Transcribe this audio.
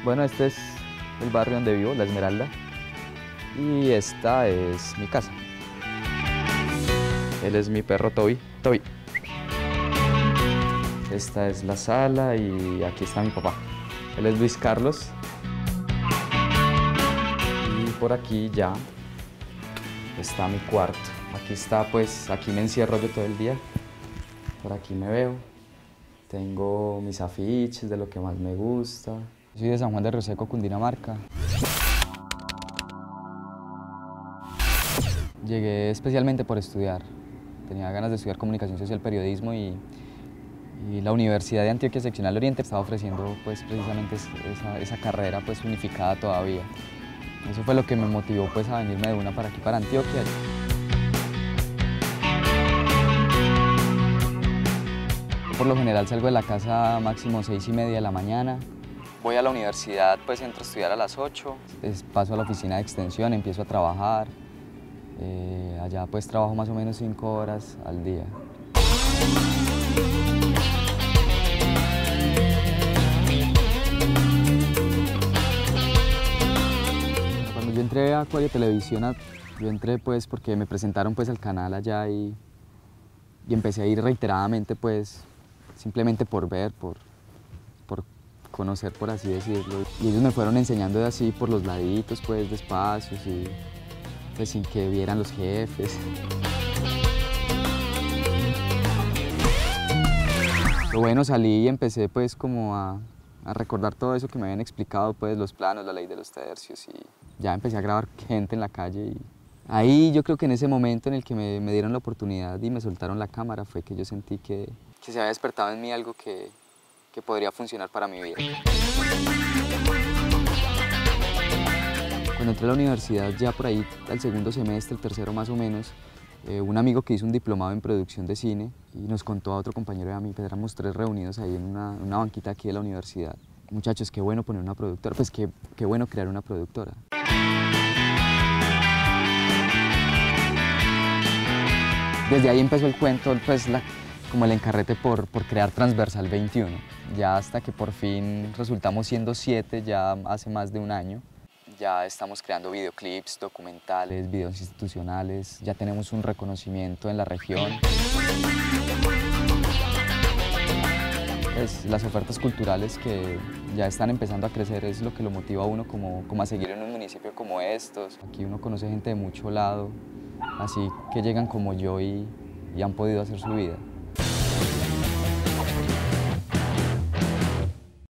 Bueno, este es el barrio donde vivo, La Esmeralda, y esta es mi casa. Él es mi perro Toby. Toby. Esta es la sala y aquí está mi papá. Él es Luis Carlos. Y por aquí ya está mi cuarto. Aquí está, pues, aquí me encierro yo todo el día. Por aquí me veo. Tengo mis afiches de lo que más me gusta. Soy de San Juan de Río Seco, Cundinamarca. Llegué especialmente por estudiar. Tenía ganas de estudiar Comunicación Social, Periodismo y la Universidad de Antioquia Seccional Oriente estaba ofreciendo pues, precisamente esa carrera pues, unificada todavía. Eso fue lo que me motivó pues, a venirme de una para aquí, para Antioquia. Yo, por lo general salgo de la casa máximo 6:30 de la mañana. Voy a la universidad, pues entro a estudiar a las 8, paso a la oficina de extensión, empiezo a trabajar. Allá pues trabajo más o menos 5 horas al día. Cuando yo entré a Acuario Televisión, yo entré pues porque me presentaron pues al canal allá y empecé a ir reiteradamente pues simplemente por ver, por conocer, por así decirlo. Y ellos me fueron enseñando de así por los laditos, pues despacios y pues sin que vieran los jefes. Lo bueno, salí y empecé pues como a recordar todo eso que me habían explicado, pues los planos, la ley de los tercios, y ya empecé a grabar gente en la calle. Y ahí yo creo que en ese momento en el que me dieron la oportunidad y me soltaron la cámara fue que yo sentí que se había despertado en mí algo que podría funcionar para mi vida. Cuando entré a la universidad, ya por ahí al segundo semestre, el tercero más o menos, un amigo que hizo un diplomado en producción de cine y nos contó a otro compañero y a mí, pues éramos 3 reunidos ahí en una banquita aquí de la universidad. Muchachos, qué bueno poner una productora, pues qué bueno crear una productora. Desde ahí empezó el cuento, pues como el encarrete por crear Transversal 21, ya hasta que por fin resultamos siendo 7 ya hace más de un año. Ya estamos creando videoclips, documentales, videos institucionales, ya tenemos un reconocimiento en la región. Pues, las ofertas culturales que ya están empezando a crecer es lo que lo motiva a uno como a seguir en un municipio como estos. Aquí uno conoce gente de mucho lado, así que llegan como yo y han podido hacer su vida.